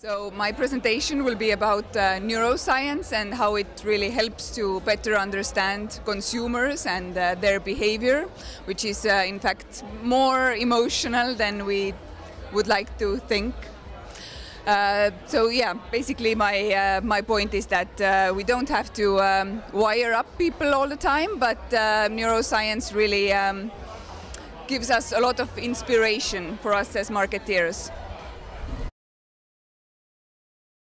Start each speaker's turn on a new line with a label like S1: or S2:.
S1: So my presentation will be about neuroscience and how it really helps to better understand consumers and their behavior, which is in fact more emotional than we would like to think. So yeah, basically my point is that we don't have to wire up people all the time, but neuroscience really gives us a lot of inspiration for us as marketeers.